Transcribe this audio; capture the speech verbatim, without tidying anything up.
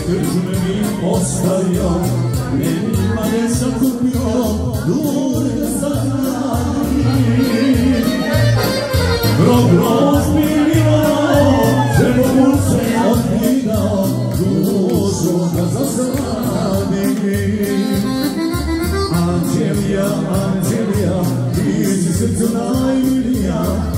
kržme mi ostavio, nema ne sakupio, dur da sahrani. Grob rozbilio, ženo mu se odgledao, dušu da zasrani. Anđelija, Anđelija, ti si srcu najmilija,